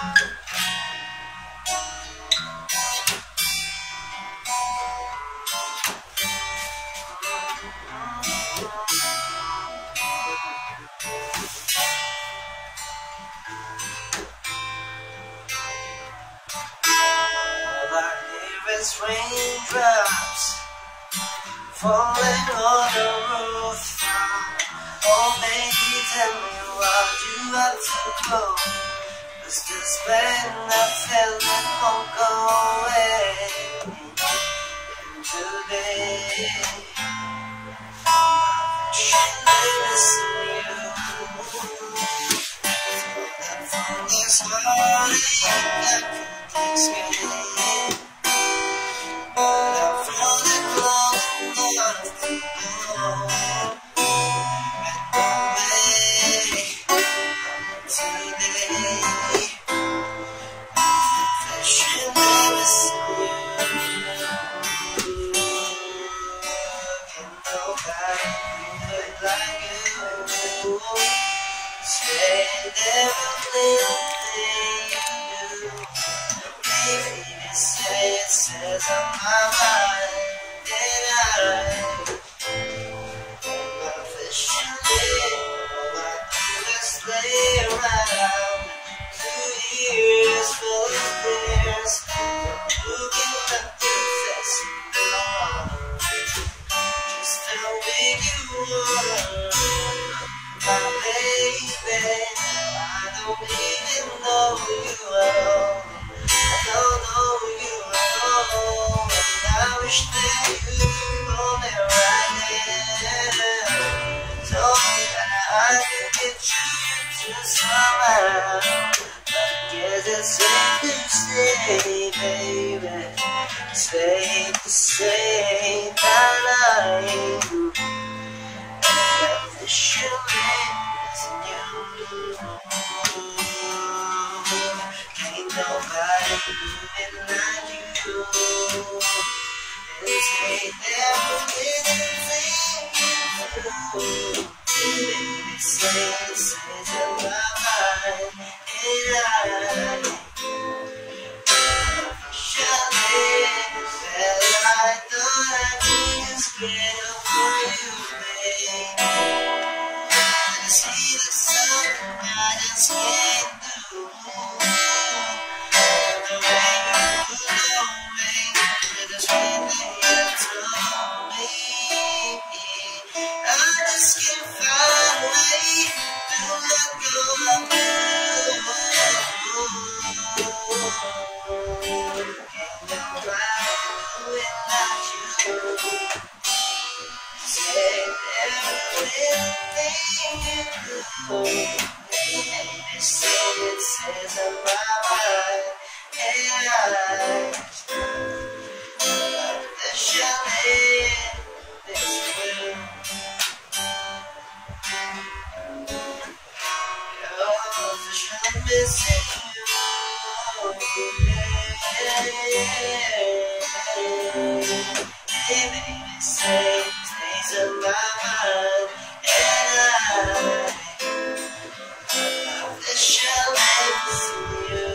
Raindrops falling on the roof. Oh baby, tell me what you have to go. It's this pain I feel it won't go away. And today I'm missing you. And from this morning I can't escape. It says on my mind that I'm officially just lay around 2 years full of tears, looking up to face alone. Just how big you are, my baby. I don't even know you well. I don't know you at all, and I wish that you told me right there. Told me that I could get you to somehow. But I guess it's safe to say, baby, safe to say that I'm officially missing you. Nobody do it like you. And take everything you do. Baby, say it in my mind. And officially felt like I thought I could just get over you, babe. I see there's something I just can't do. It says I'm right, and officially missing you. Officially missing you. Baby, say it stays in my mind, and officially missing you.